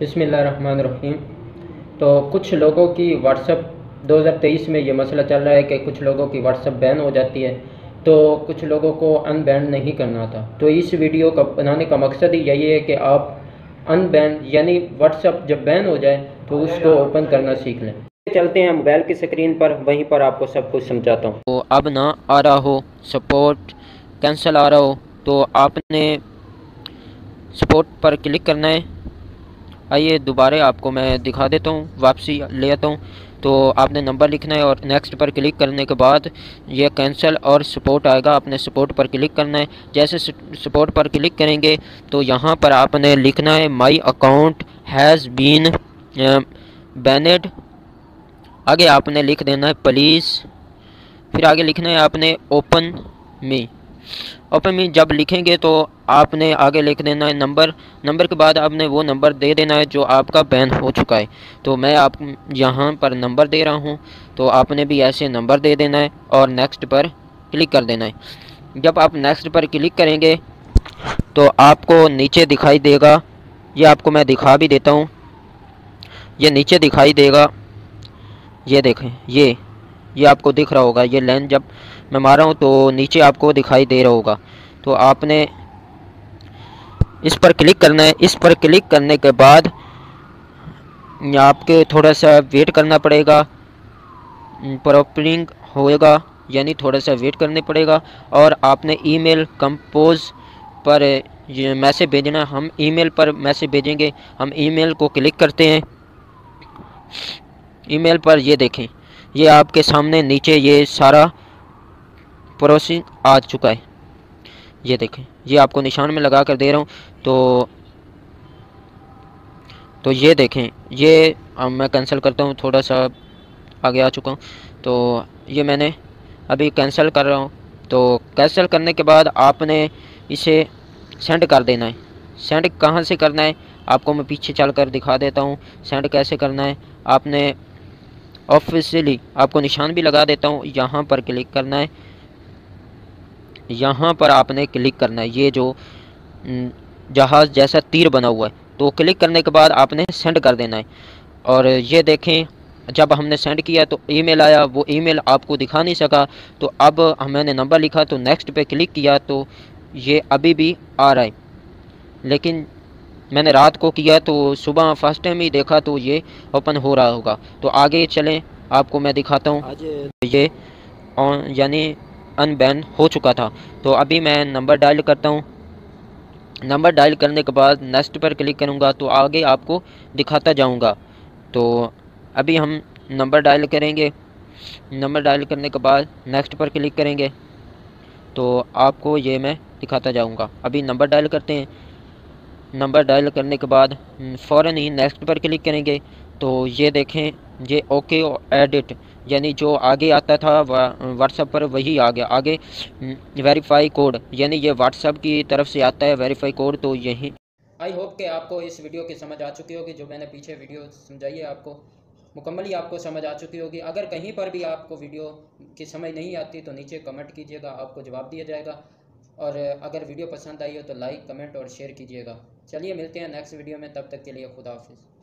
बिस्मिल्लाहिर्रहमानिर्रहीम। तो कुछ लोगों की व्हाट्सअप 2023 में ये मसला चल रहा है कि कुछ लोगों की व्हाट्सअप बैन हो जाती है, तो कुछ लोगों को अनबैन नहीं करना था। तो इस वीडियो का बनाने का मकसद ही यही है कि आप अनबैन यानी व्हाट्सअप जब बैन हो जाए तो उसको ओपन करना सीख लें। चलते हैं मोबाइल की स्क्रीन पर, वहीं पर आपको सब कुछ समझाता हूँ। तो अब ना आ रहा हो सपोर्ट कैंसिल आ रहा हो तो आपने सपोर्ट पर क्लिक करना है। आइए दोबारा आपको मैं दिखा देता हूँ, वापसी ले आता हूँ। तो आपने नंबर लिखना है और नेक्स्ट पर क्लिक करने के बाद ये कैंसिल और सपोर्ट आएगा, आपने सपोर्ट पर क्लिक करना है। जैसे सपोर्ट पर क्लिक करेंगे तो यहाँ पर आपने लिखना है my account has been banned. आगे आपने लिख देना है प्लीज़, फिर आगे लिखना है आपने ओपन मी। ओपन मी जब लिखेंगे तो आपने आगे लिख देना है नंबर। नंबर के बाद आपने वो नंबर दे देना है जो आपका बैन हो चुका है। तो मैं आप यहाँ पर नंबर दे रहा हूँ, तो आपने भी ऐसे नंबर दे देना है और नेक्स्ट पर क्लिक कर देना है। जब आप नेक्स्ट पर क्लिक करेंगे तो आपको नीचे दिखाई देगा, ये आपको मैं दिखा भी देता हूँ, ये नीचे दिखाई देगा, ये देखें, ये आपको दिख रहा होगा। ये लाइन जब मैं मारा हूँ तो नीचे आपको दिखाई दे रहा होगा। तो आपने इस पर क्लिक करना है। इस पर क्लिक करने के बाद आपके थोड़ा सा वेट करना पड़ेगा, प्रोपरिंग होएगा यानी थोड़ा सा वेट करने पड़ेगा। और आपने ईमेल कंपोज पर ये मैसेज भेजना। हम ईमेल पर मैसेज भेजेंगे। हम ईमेल को क्लिक करते हैं। ईमेल पर ये देखें, ये आपके सामने नीचे ये सारा प्रोसेस आ चुका है। ये देखें, ये आपको निशान में लगा कर दे रहा हूँ। तो ये देखें, ये अब मैं कैंसिल करता हूँ, थोड़ा सा आगे आ चुका हूँ। तो ये मैंने अभी कैंसिल कर रहा हूँ। तो कैंसिल करने के बाद आपने इसे सेंड कर देना है। सेंड कहाँ से करना है आपको मैं पीछे चल कर दिखा देता हूँ। सेंड कैसे करना है, आपने ऑफिशियली आपको निशान भी लगा देता हूँ, यहाँ पर क्लिक करना है। यहाँ पर आपने क्लिक करना है, ये जो जहाज़ जैसा तीर बना हुआ है, तो क्लिक करने के बाद आपने सेंड कर देना है। और ये देखें, जब हमने सेंड किया तो ईमेल आया, वो ईमेल आपको दिखा नहीं सका। तो अब मैंने नंबर लिखा तो नेक्स्ट पे क्लिक किया तो ये अभी भी आ रहा है, लेकिन मैंने रात को किया तो सुबह फर्स्ट टाइम ही देखा तो ये ओपन हो रहा होगा। तो आगे चलें, आपको मैं दिखाता हूँ। आज ये ऑन यानी अनबैन हो चुका था। तो अभी मैं नंबर डायल करता हूँ। नंबर डायल करने के बाद नेक्स्ट पर क्लिक करूँगा तो आगे आपको दिखाता जाऊँगा। तो अभी हम नंबर डायल करेंगे। नंबर डायल करने के बाद नेक्स्ट पर क्लिक करेंगे तो आपको ये मैं दिखाता जाऊँगा। अभी नंबर डायल करते हैं। नंबर डायल करने के बाद फ़ौरन ही नेक्स्ट पर क्लिक करेंगे तो ये देखें, ये ओके एडिट यानी जो आगे आता था व्हाट्सएप पर वही आ गया। आगे वेरीफाई कोड यानी ये व्हाट्सएप की तरफ से आता है वेरीफाई कोड। तो यही आई होप कि आपको इस वीडियो की समझ आ चुकी होगी। जो मैंने पीछे वीडियो समझाई है आपको मुकम्मली आपको समझ आ चुकी होगी। अगर कहीं पर भी आपको वीडियो की समझ नहीं आती तो नीचे कमेंट कीजिएगा, आपको जवाब दिया जाएगा। और अगर वीडियो पसंद आई हो तो लाइक कमेंट और शेयर कीजिएगा। चलिए मिलते हैं नेक्स्ट वीडियो में, तब तक के लिए खुदा हाफिज़।